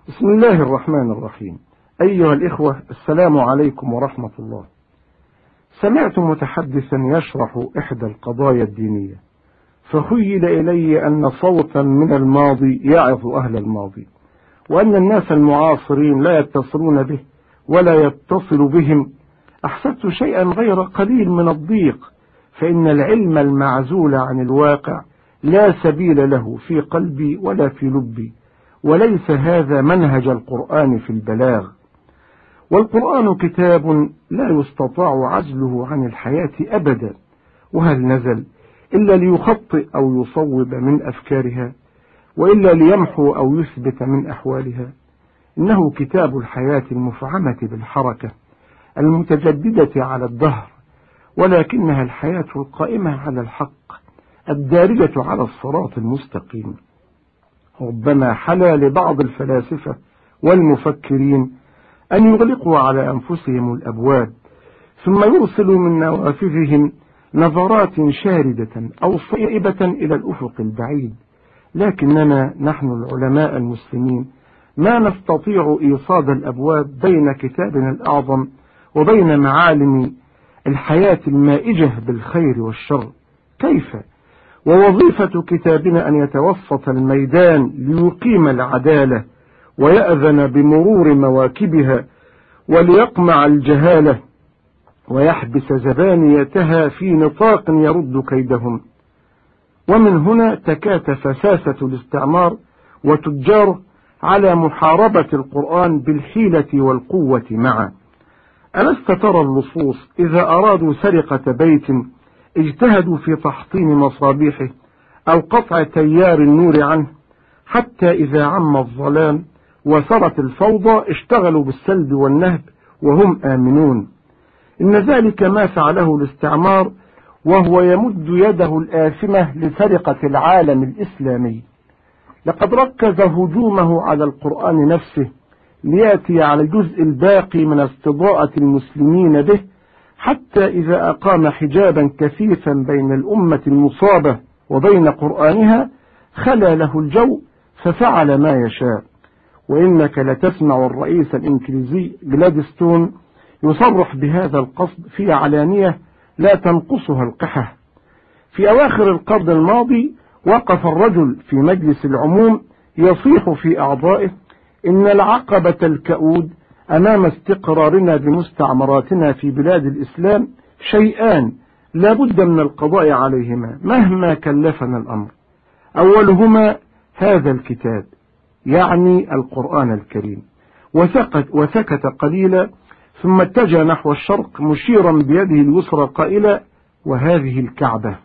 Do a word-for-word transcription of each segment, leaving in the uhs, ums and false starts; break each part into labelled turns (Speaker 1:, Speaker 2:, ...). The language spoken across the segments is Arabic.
Speaker 1: بسم الله الرحمن الرحيم. أيها الإخوة، السلام عليكم ورحمة الله. سمعت متحدثا يشرح إحدى القضايا الدينية، فخيل إلي أن صوتا من الماضي يعظ أهل الماضي، وأن الناس المعاصرين لا يتصلون به ولا يتصل بهم. أحسست شيئا غير قليل من الضيق، فإن العلم المعزول عن الواقع لا سبيل له في قلبي ولا في لبي، وليس هذا منهج القرآن في البلاغ. والقرآن كتاب لا يستطاع عزله عن الحياة أبدا، وهل نزل إلا ليخطئ أو يصوب من أفكارها، وإلا ليمحو أو يثبت من أحوالها. إنه كتاب الحياة المفعمة بالحركة المتجددة على الدهر، ولكنها الحياة القائمة على الحق الدارجة على الصراط المستقيم. ربما حلا لبعض الفلاسفة والمفكرين أن يغلقوا على أنفسهم الأبواب، ثم يرسلوا من نوافذهم نظرات شاردة أو صائبة إلى الأفق البعيد، لكننا نحن العلماء المسلمين ما نستطيع إيصاد الأبواب بين كتابنا الأعظم وبين معالم الحياة المائجة بالخير والشر. كيف؟ ووظيفة كتابنا أن يتوسط الميدان ليقيم العدالة ويأذن بمرور مواكبها، وليقمع الجهالة ويحبس زبانيتها في نطاق يرد كيدهم. ومن هنا تكاتف ساسة الاستعمار وتجاره على محاربة القرآن بالحيلة والقوة معا. ألست ترى اللصوص إذا أرادوا سرقة بيت اجتهدوا في تحطيم مصابيحه أو قطع تيار النور عنه، حتى إذا عم الظلام وسرت الفوضى اشتغلوا بالسلب والنهب وهم آمنون. إن ذلك ما فعله الاستعمار، وهو يمد يده الآثمة لسرقة العالم الإسلامي. لقد ركز هجومه على القرآن نفسه ليأتي على الجزء الباقي من استضاءة المسلمين به، حتى إذا أقام حجابا كثيفا بين الأمة المصابة وبين قرآنها خلى له الجو ففعل ما يشاء. وإنك لتسمع الرئيس الإنجليزي جلادستون يصرح بهذا القصد في علانية لا تنقصها القحة. في أواخر القرن الماضي وقف الرجل في مجلس العموم يصيح في أعضائه: إن العقبة الكؤود أمام استقرارنا بمستعمراتنا في بلاد الإسلام شيئان لا بد من القضاء عليهما مهما كلفنا الأمر. أولهما هذا الكتاب، يعني القرآن الكريم. وسكت, وسكت قليلا، ثم اتجه نحو الشرق مشيرا بيده اليسرى قائلا: وهذه الكعبة.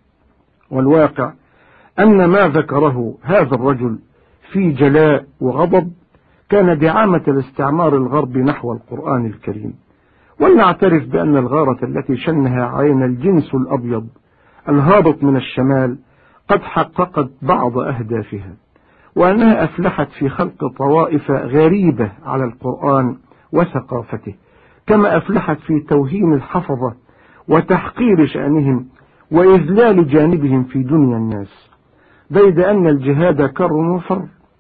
Speaker 1: والواقع أن ما ذكره هذا الرجل في جلاء وغضب كان دعامة الاستعمار الغربي نحو القرآن الكريم. ولنعترف بأن الغارة التي شنها علينا الجنس الأبيض الهابط من الشمال قد حققت بعض أهدافها، وأنها أفلحت في خلق طوائف غريبة على القرآن وثقافته، كما أفلحت في توهين الحفظة وتحقير شأنهم وإذلال جانبهم في دنيا الناس، بيد أن الجهاد كر وفر،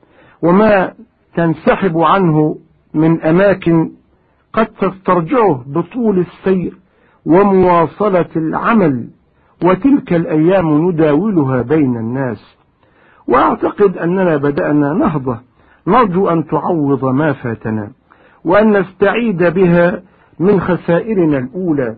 Speaker 1: وما تنسحب عنه من أماكن قد تسترجعه بطول السير ومواصلة العمل، وتلك الأيام نداولها بين الناس. وأعتقد أننا بدأنا نهضة نرجو أن تعوض ما فاتنا، وأن نستعيد بها من خسائرنا الأولى،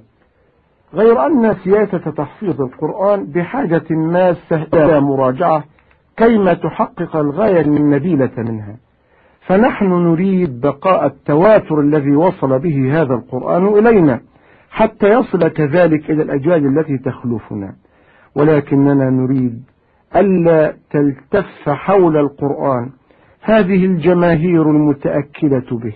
Speaker 1: غير أن سياسة تحفيظ القرآن بحاجة ماسة إلى مراجعة كيما تحقق الغاية النبيلة منها. فنحن نريد بقاء التواتر الذي وصل به هذا القرآن إلينا حتى يصل كذلك إلى الأجيال التي تخلفنا، ولكننا نريد ألا تلتف حول القرآن هذه الجماهير المتأكلة به،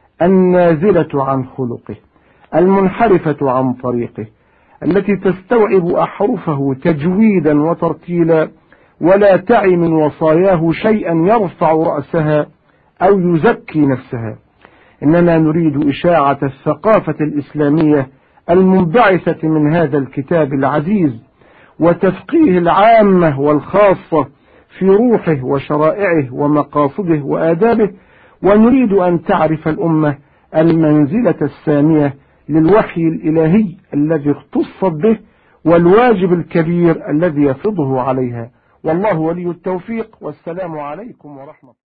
Speaker 1: النازلة عن خلقه، المنحرفة عن طريقه، التي تستوعب أحرفه تجويدا وترتيلا، ولا تعي من وصاياه شيئا يرفع رأسها أو يزكي نفسها. إننا نريد إشاعة الثقافة الإسلامية المنبعثة من هذا الكتاب العزيز، وتفقيه العامة والخاصة في روحه وشرائعه ومقاصده وآدابه، ونريد أن تعرف الأمة المنزلة السامية للوحي الإلهي الذي اختصت به والواجب الكبير الذي يفرضه عليها. والله ولي التوفيق، والسلام عليكم ورحمة الله.